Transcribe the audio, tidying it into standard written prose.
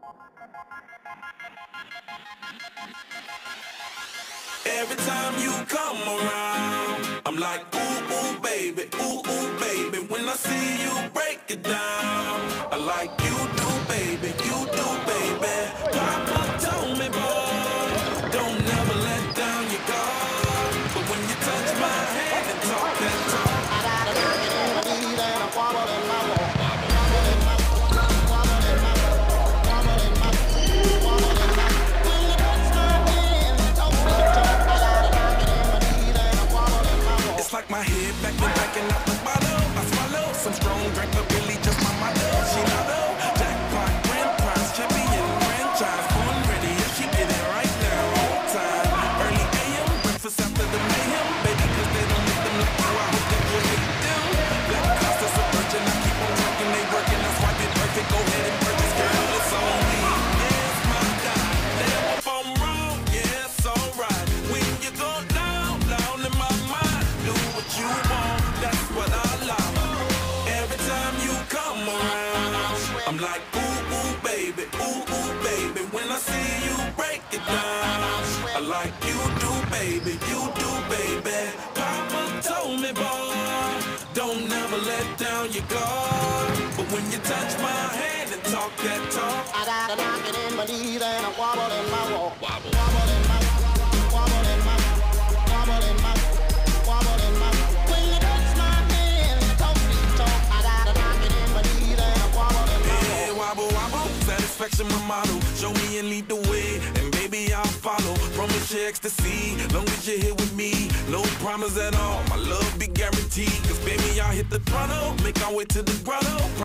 Every time you come around, I'm like, ooh, ooh, baby, ooh, ooh, baby. When I see you break it down, I like you do, baby, you do, baby. Papa told me, boy, don't never let down your guard. But when you touch my hand and talk that talk, I gotta knock it in my knees and I wobble in my walk. Like my head back and backing out the bottle. I swallow some strong drink, but really just my motto. She lotto, jackpot, grand prize, champion, franchise, born ready, and she get it right now, on time. Early AM, breakfast after the mayhem, baby, cause they don't make them like you. I hope that you hate them. Black Costa, a virgin, I keep on working, they working, that's why they perfect. Go ahead and purchase, girl, it's on me. Yes, my God, damn if I'm wrong, yeah, it's alright. When you go down, down in my mind, do what you want, that's what I like. Every time you come around, I'm like, ooh, ooh, baby, ooh, ooh, baby. When I see you break it down, I like you do, baby, you do, baby. Papa told me, boy, don't never let down your guard. But when you touch my hand and talk that talk, I gotta knock it in my knees and I wobble in my walk. Wobble, wobble in my, wobble in my, wobble in my, wobble in my. When you touch my hand and talk that talk, I gotta knock it in my knees and I wobble in my walk. Yeah, wobble, wobble, satisfaction my motto. Show me and lead the way, and baby I'll follow. Promise you ecstasy, long as you're here with me. No promise at all, my love be guaranteed. Cause baby I'll hit the throttle, make our way to the grotto.